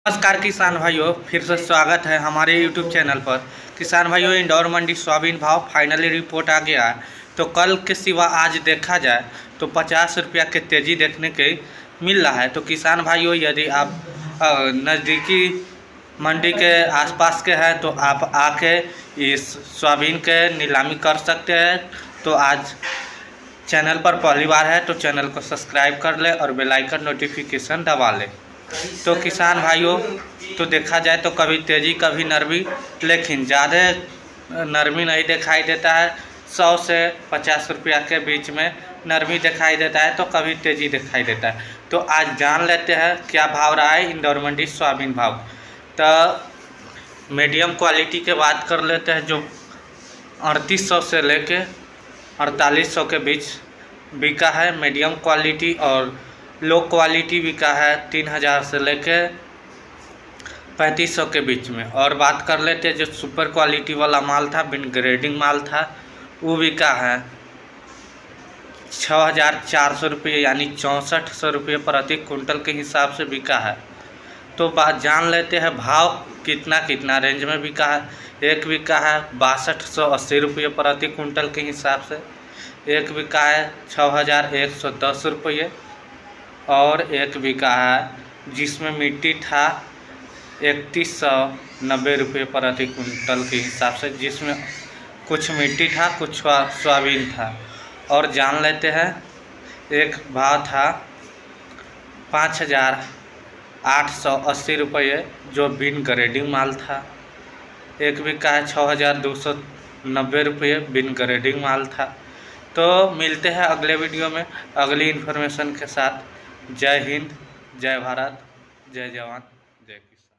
नमस्कार किसान भाइयों, फिर से स्वागत है हमारे YouTube चैनल पर। किसान भाइयों, इंदौर मंडी सोयाबीन भाव फाइनली रिपोर्ट आ गया है। तो कल के सिवा आज देखा जाए तो 50 रुपया के तेज़ी देखने के मिल रहा है। तो किसान भाइयों, यदि आप नज़दीकी मंडी के आसपास के हैं तो आप आके इस सोयाबीन के नीलामी कर सकते हैं। तो आज चैनल पर पहली बार है तो चैनल को सब्सक्राइब कर ले और बेल आइकन नोटिफिकेशन दबा ले। तो किसान भाइयों, तो देखा जाए तो कभी तेज़ी कभी नरमी, लेकिन ज़्यादा नरमी नहीं दिखाई देता है। 100 से 50 रुपया के बीच में नरमी दिखाई देता है, तो कभी तेज़ी दिखाई देता है। तो आज जान लेते हैं क्या भाव रहा है इंदौर मंडी सोयाबीन भाव। तो मीडियम क्वालिटी के बात कर लेते हैं, जो 3800 से लेके 4800 के बीच बिका है मीडियम क्वालिटी, और लो क्वालिटी बिका है 3000 से लेके 3500 के बीच में। और बात कर लेते हैं जो सुपर क्वालिटी वाला माल था, बिन ग्रेडिंग माल था, वो बिका है 6400 रुपये, यानी 6400 रुपये प्रति कुंटल के हिसाब से बिका है। तो बात जान लेते हैं भाव कितना रेंज में बिका है। एक बिका है 6280 रुपये प्रति कुंटल के हिसाब से, एक बिका है 6110 रुपये, और एक बिका है जिसमें मिट्टी था 3190 रुपये प्रति कुंटल के हिसाब से, जिसमें कुछ मिट्टी था कुछ सोयाबीन था। और जान लेते हैं एक भाव था 5880 रुपये जो बिन ग्रेडिंग माल था। एक बिका है 6290 रुपये बिन ग्रेडिंग माल था। तो मिलते हैं अगले वीडियो में अगली इन्फॉर्मेशन के साथ। जय हिंद, जय भारत, जय जवान, जय किसान।